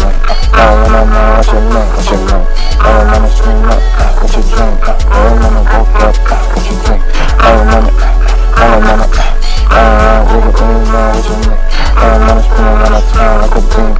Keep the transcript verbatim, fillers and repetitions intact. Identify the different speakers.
Speaker 1: think? I don't wanna know what you mean, what you mean. I don't wanna scream up, what you drink. I don't wanna woke up, what you think. I don't wanna, I don't wanna, I don't wanna, what you mean, what you mean. I don't wanna spin around the town like a bean.